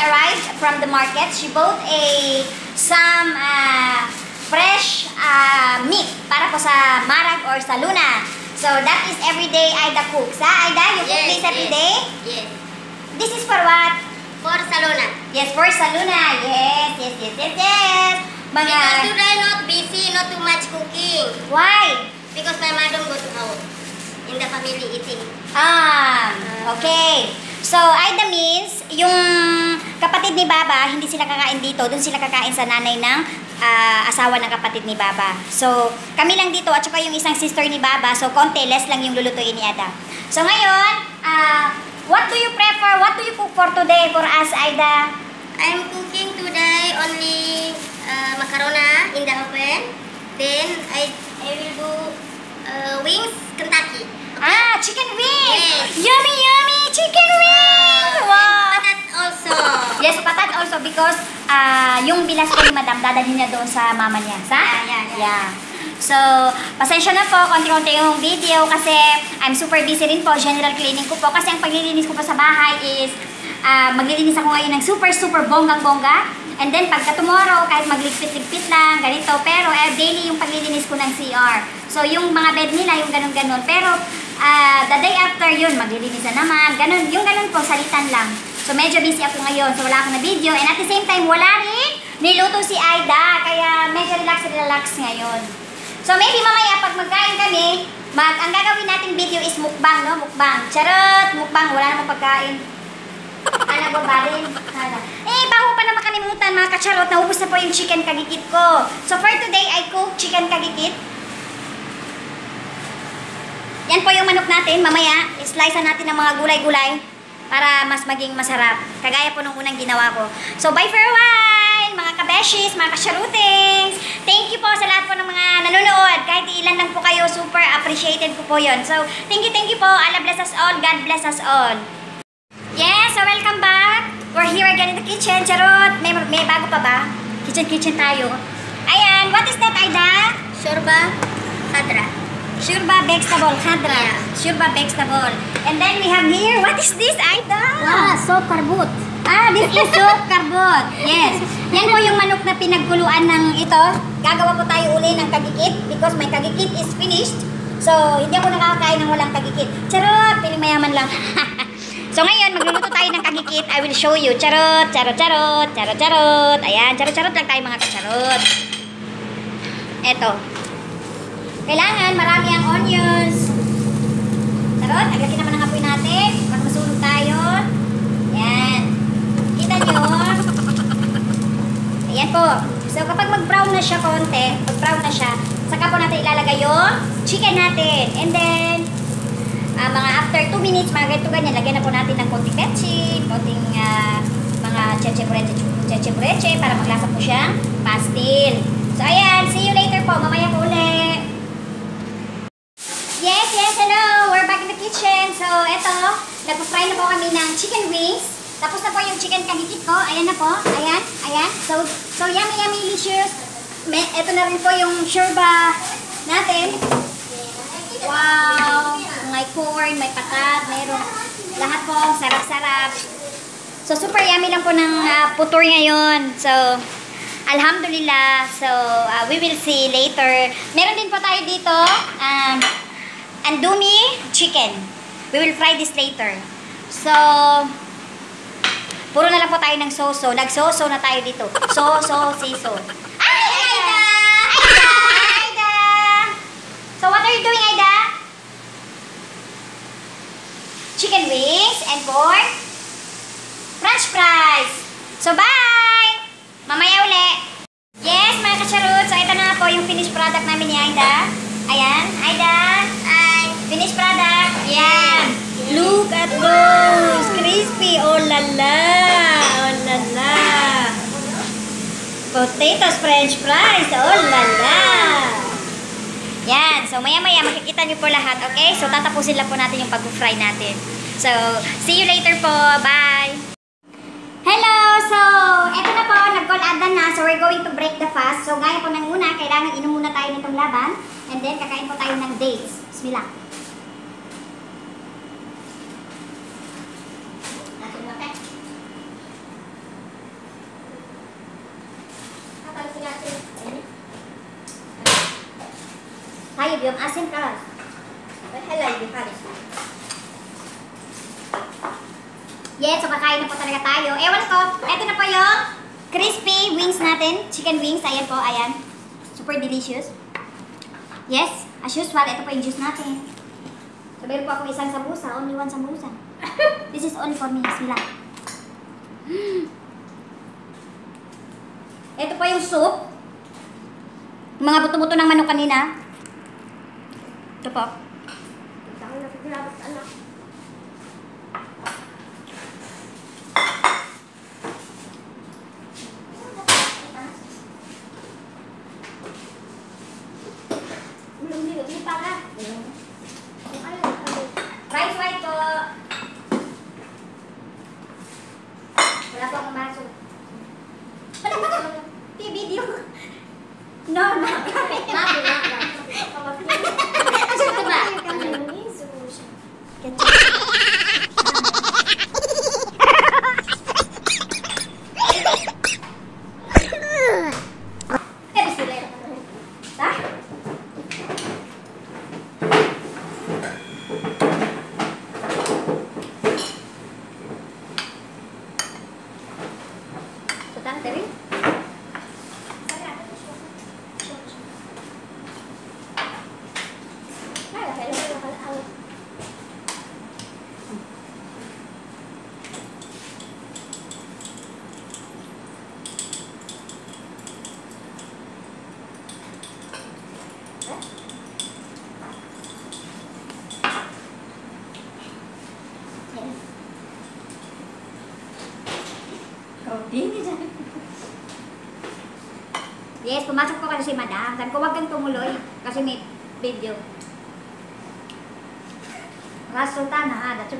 arrived from the market. She bought some fresh meat para po sa Marag or sa Luna. So that is everyday Aida cooks. Ha? Aida, you cook this every day? Yes. This is for what? For Salona. Yes, for sa Luna. Yes. Because today not busy, not too much cooking. Why? Because my mother go to out in the family eating. Okay. So, Aida means, yung kapatid ni Baba, hindi sila kakain dito. Doon sila kakain sa nanay ng asawa ng kapatid ni Baba. So, kami lang dito at saka yung isang sister ni Baba. So, konti, less lang yung lulutuin ni Aida. So, ngayon, what do you prefer? What do you cook for today for us, Aida? I'm cooking today only macaroni in the oven. Then I will do wings Kentucky. Okay? Chicken wings! Yes. Yummy! Chicken wings! Wow! Patat also. Yes, patat also because yung bilas ko ni Madam, dadalhin niya doon sa mama niya. Yeah. So, pasensya na po, konti-konti yung video kasi I'm super busy rin po, general cleaning ko po. Kasi ang paglilinis ko po sa bahay is maglilinis ako ngayon ng super bonggang-bongga. And then, pagka tomorrow, kahit magligpit-ligpit lang, ganito. Pero, daily yung paglilinis ko ng CR. So, yung mga bed nila, yung ganun-ganun. Pero, the day after yun, maglilinis na naman. Ganun, yung ganun po, salitan lang. So, medyo busy ako ngayon. So, wala akong na video. And at the same time, wala rin niluto si Aida. Kaya, medyo relax ngayon. So, maybe mamaya, pag magkain kami, ang gagawin nating video is mukbang, no? Mukbang. Charot! Mukbang. Wala namang pagkain. Nagbabarin. Bago pa naman kalimutan mga kacharot, naubos na po yung chicken kagikit ko. So for today, I cook chicken kagikit. Yan po yung manok natin. Mamaya, slice natin ng mga gulay-gulay para mas maging masarap. Kagaya po nung unang ginawa ko. So bye for a while, mga kabeshis, mga kasharutings. Thank you po sa lahat po ng mga nanonood. Kahit ilan lang po kayo, super appreciated ko po yun. So thank you po. Allah bless us all. God bless us all. Yes, so welcome back. We're here again in the kitchen. Charot, may bago pa ba? Kitchen tayo. Ayan, what is that, Aida? Shorba khadra. Shorba vegetable khadra. Yeah. Shorba vegetable. And then we have here, what is this, Aida? Soup karbut. This is soup karbut. Yes. Yan po yung manok na pinagkuluan ng ito. Gagawa po tayo uli ng kagikit because my kagikit is finished. So, hindi ako nakakain ng walang kagikit. Charot, piling mayaman lang. So ngayon, magluluto tayo ng kagikit. I will show you. Charot. Ayan, charot lang tayo mga kacharot. Eto. Kailangan marami ang onions. Charot, agatin naman ang apoy natin. Para masunog tayo. Ayan. Kita nyo. Ayan po. So kapag mag-brown na siya konti, saka po natin ilalagay yung chicken natin. And then, mga after 2 minutes, mga ganito ganyan, lagyan na po natin ng konting petchin, konting mga cheche-breche para maglasa po siyang pastil. So, ayan, see you later po. Mamaya po ulit. Yes, hello. We're back in the kitchen. So, eto, nagpa-fry na po kami ng chicken wings. Tapos na po yung chicken kagikit ko. Ayan na po. Ayan. So yummy, delicious. Eto na rin po yung shorba natin. Wow! May corn, may patat, mayroon lahat po, sarap-sarap. So, super yummy lang po ng putor ngayon. So, alhamdulillah. So, we will see later. Meron din po tayo dito, andumi chicken. We will fry this later. So, puro na lang po tayo ng soso. Nag-soso na tayo dito. Siso. Aida! So, what are you doing, Aida? Chicken wings and corn. French fries. So, bye! Mamaya uli. Yes, mga kacharot. So, ito na po yung finished product namin ni Aida. Ayan, Aida. Finished product. Ayan. Look at those. Crispy. Oh, lala. Potatoes, French fries. Oh, lala. Yan. So, maya-maya makikita niyo po lahat. Okay? So, tatapusin lang po natin yung pag-fry natin. So, see you later po. Bye! Hello! So, eto na po. Nag-call adan na. So, we're going to break the fast. So, gaya po ng una, kailangan inom muna tayo nitong laban. And then, kakain po tayo ng dates. Bismillah. yung asin ka. Halal, di Paris. Yes, so kakain na po talaga tayo. Ewan ko, eto na po yung crispy wings natin. Chicken wings, ayan po, ayan. Super delicious. Yes, as usual, ito po yung juice natin. So, meron po ako isang sabusa, only one sabusa. This is only for me, bismillah. Ito po yung soup. Mga buto-buto ng manok kanina. Ito po. Ako na pagkilabot, anak. Hindi pa ka. Rice white po. Wala po akong maso. Wala pa ka. Video. No, no. Yes, pumasok po kasi si Madam. Sabi ko, huwag kang tumuloy kasi may video. Ras Sultana, ha? That's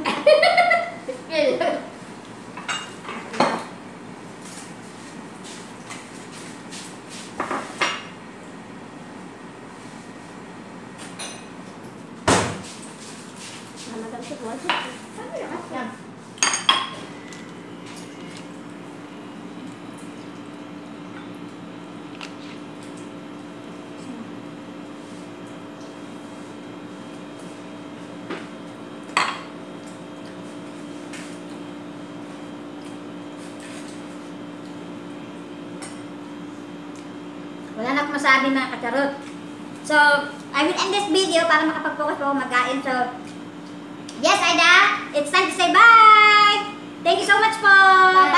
wala na akong masabi mga kacharot. So, I will end this video para makapag-focus po ako mag-kain. So, yes, Aida, it's time to say bye! Thank you so much po!